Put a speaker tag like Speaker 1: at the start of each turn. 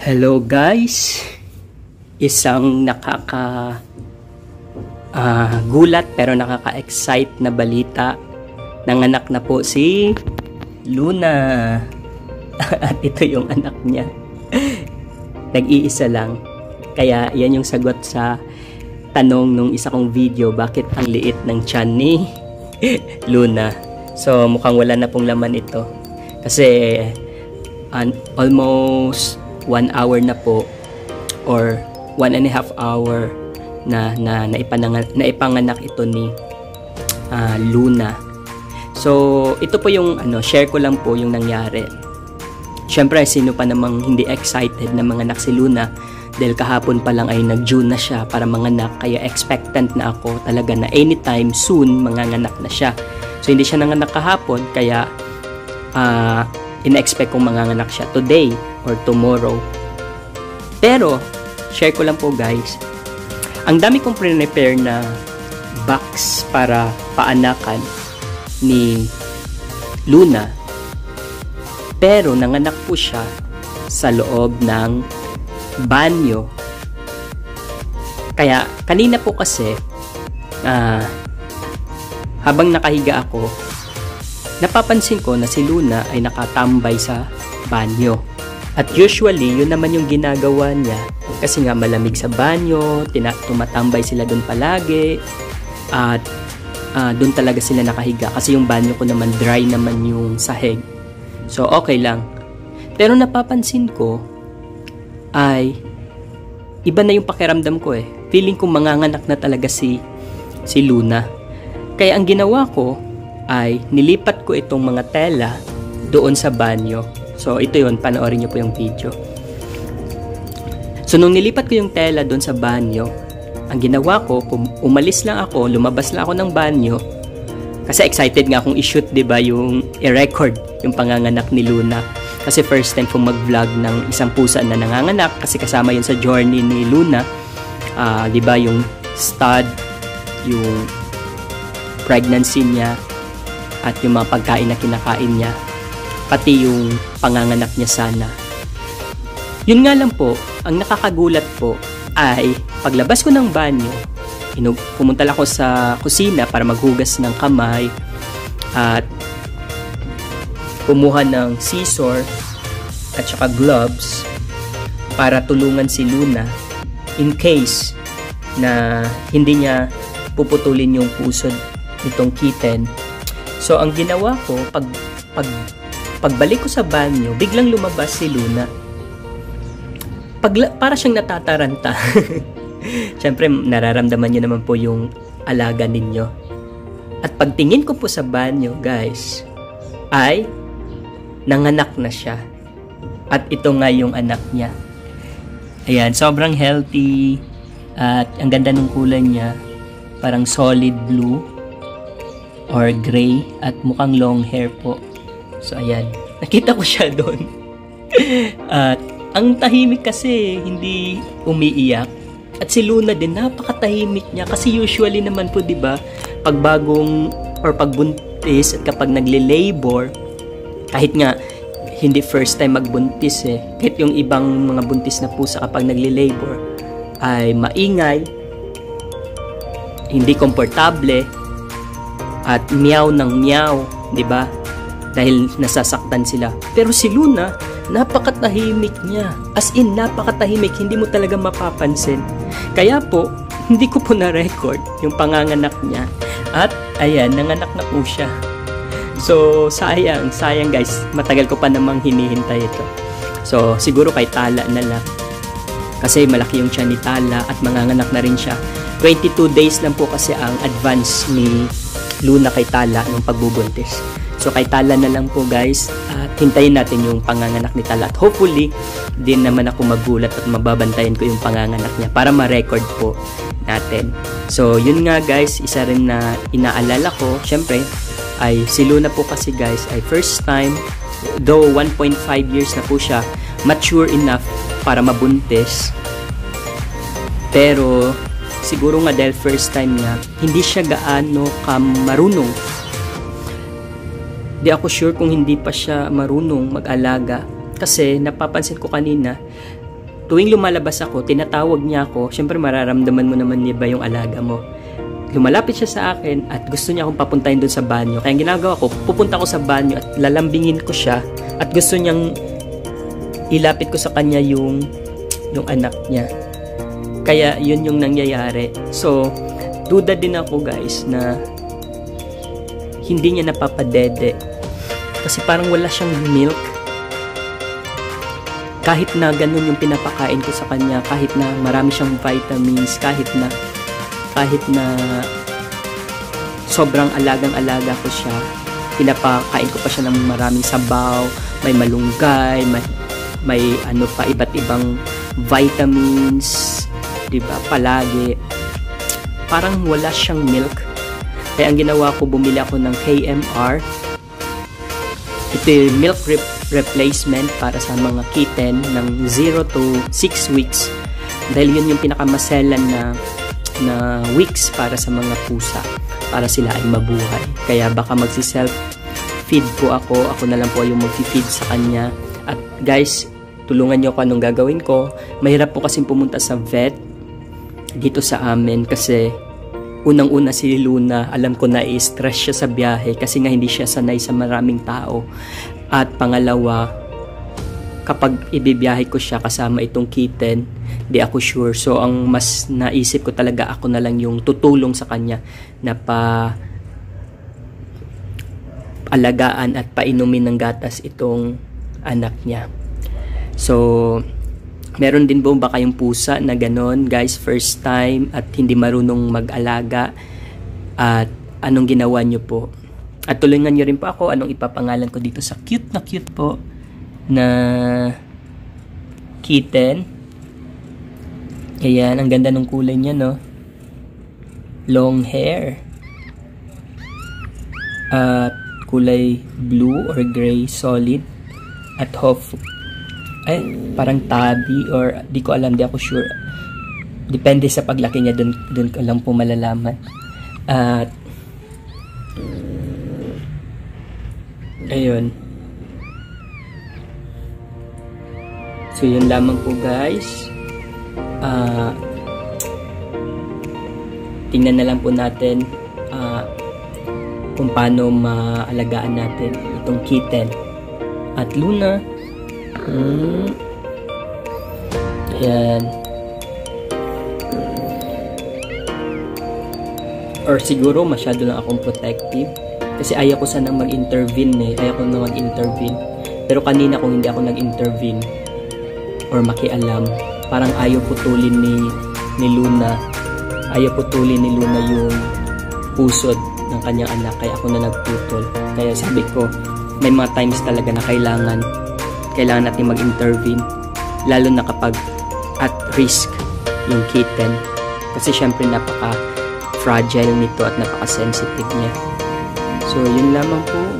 Speaker 1: Hello guys, isang gulat pero nakaka-excite na balita. Nanganak na po si Luna. At ito yung anak niya. Nag-iisa lang. Kaya yan yung sagot sa tanong nung isa kong video, bakit ang liit ng tiyan ni Luna. So mukhang wala na pong laman ito. Kasi almost 1 hour na po or 1.5 hour na naipanganak ito ni Luna. So ito po yung share ko lang po yung nangyari. Syempre sino pa namang hindi excited na manganak si Luna, dahil kahapon pa lang ay nag-June na siya para manganak, kaya expectant na ako talaga na anytime soon manganganak na siya. So hindi siya nanganak kahapon, kaya ina-expect kong manganganak siya today or tomorrow. Pero share ko lang po guys, ang dami kong prepare na box para paanakan ni Luna, pero nanganak po siya sa loob ng banyo. Kaya kanina po kasi habang nakahiga ako, napapansin ko na si Luna ay nakatambay sa banyo. At usually, yun naman yung ginagawa niya. Kasi nga malamig sa banyo, tumatambay sila doon palagi. At doon talaga sila nakahiga. Kasi yung banyo ko naman, dry naman yung sahig. So, okay lang. Pero napapansin ko, ay iba na yung pakiramdam ko eh. Feeling ko manganganak na talaga si Luna. Kaya ang ginawa ko, ay nilipat ko itong mga tela doon sa banyo. So ito yun, panoorin nyo po yung video. So nung nilipat ko yung tela doon sa banyo, ang ginawa ko, umalis lang ako, lumabas lang ako ng banyo, kasi excited nga akong i-shoot, diba, yung i-record yung panganganak ni Luna. Kasi first time kong mag-vlog ng isang pusa na nanganganak, kasi kasama yun sa journey ni Luna. Diba, yung stud, yung pregnancy niya, at yung mga pagkain na kinakain niya, pati yung panganganak niya sana. Yun nga lang po, ang nakakagulat po ay paglabas ko ng banyo, pumunta lang ako sa kusina para maghugas ng kamay at kumuha ng scissor at saka gloves para tulungan si Luna in case na hindi niya puputulin yung puso nitong kitten. So ang ginawa ko, pagbalik ko sa banyo, biglang lumabas si Luna. Para siyang natataranta. Siyempre, nararamdaman niyo naman po yung alaga ninyo. At pagtingin ko po sa banyo, guys, ay nanganak na siya. At ito nga yung anak niya. Ayan, sobrang healthy. At ang ganda ng kulay niya. Parang solid blue or gray. At mukhang long hair po. So ayan, nakita ko siya doon. At ang tahimik kasi, hindi umiiyak. At si Luna din, napakatahimik niya. Kasi usually naman po, 'di ba, pag bagong or pagbuntis at kapag nagle-labor, kahit nga hindi first time magbuntis kahit yung ibang mga buntis na pusa kapag nagle-labor ay maingay, hindi komportable, at meow ng meow, 'di ba? Dahil nasasaktan sila. Pero si Luna, napakatahimik niya. As in, napakatahimik. Hindi mo talaga mapapansin. Kaya po, hindi ko po na-record yung panganganak niya. At, ayan, nanganak na po siya. So, sayang guys. Matagal ko pa namang hinihintay ito. So, siguro kay Tala na lang. Kasi malaki yung tiyan ni Tala at manganganak na rin siya. 22 days lang po kasi ang advance ni Luna kay Tala nung pagbubuntis. So kay Tala na lang po guys, at hintayin natin yung panganganak ni Tala. At hopefully, din naman ako magulat at mababantayan ko yung panganganak niya para ma-record po natin. So yun nga guys, isa rin na inaalala ko, syempre, ay si Luna po kasi guys, ay first time, though 1.5 years na po siya, mature enough para mabuntis. Pero, siguro nga dahil first time niya, hindi siya gaano marunong. Di ako sure kung hindi pa siya marunong mag-alaga. Kasi napapansin ko kanina, tuwing lumalabas ako, tinatawag niya ako. Siyempre mararamdaman mo naman niya ba yung alaga mo. Lumalapit siya sa akin at gusto niya akong papuntahin doon sa banyo. Kaya ang ginagawa ko, pupunta ko sa banyo at lalambingin ko siya at gusto niyang ilapit ko sa kanya yung anak niya. Kaya yun yung nangyayari. So, duda din ako guys na hindi niya napapadede. Kasi parang wala siyang milk. Kahit na ganun yung pinapakain ko sa kanya, kahit na marami siyang vitamins, kahit na sobrang alagang-alaga ko siya, pinapakain ko pa siya ng maraming sabaw, may malunggay, may ano pa, iba't ibang vitamins, diba, palagi. Parang wala siyang milk. Kaya ang ginawa ko, bumili ako ng KMR. Ito yung milk replacement para sa mga kitten ng 0 to 6 weeks. Dahil yun yung pinakamaselan na weeks para sa mga pusa, para sila ay mabuhay. Kaya baka magsi-self-feed po ako na lang po yung mag-feed sa kanya. At guys, tulungan niyo ako anong gagawin ko. Mahirap po kasing pumunta sa vet dito sa amin kasi unang-una si Luna, alam ko na i-stress siya sa biyahe kasi nga hindi siya sanay sa maraming tao. At pangalawa, kapag ibibiyahe ko siya kasama itong kitten, di ako sure. So, ang mas naisip ko talaga, ako na lang yung tutulong sa kanya na alagaan at painumin ng gatas itong anak niya. So, meron din po ba kayong pusa na ganon, guys, first time at hindi marunong mag-alaga? At anong ginawa nyo po? At tulungan nyo rin po ako anong ipapangalan ko dito sa cute po na kitten. Ayan, ang ganda ng kulay niya, no? Long hair. At kulay blue or gray solid. At parang tabby or di ko alam, di ako sure. Depende sa paglaki niya, dun ko lang po malalaman. At ayun. So yun lamang po guys. Tingnan na lang po natin kung paano maalagaan natin itong kitten at Luna. Ayan. Or siguro masyado lang akong protective kasi ayaw ko sanang mag-intervene ayaw ko na mag-intervene, pero kanina kung hindi ako nag-intervene or makialam, parang ayaw putulin ni Luna yung pusod ng kanyang anak, kaya ako na nagputol. Kaya sabi ko, may mga times talaga na kailangan natin mag-intervene, lalo na kapag at risk yung kitten, kasi syempre napaka-fragile nito at napaka-sensitive niya. So yun lamang po.